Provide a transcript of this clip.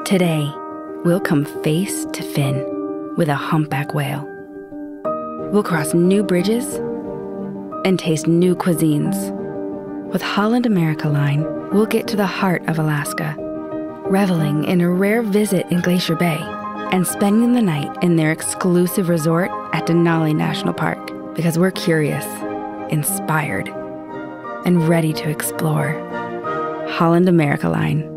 Today, we'll come face to fin with a humpback whale. We'll cross new bridges and taste new cuisines. With Holland America Line, we'll get to the heart of Alaska, reveling in a rare visit in Glacier Bay and spending the night in their exclusive resort at Denali National Park, because we're curious, inspired, and ready to explore. Holland America Line.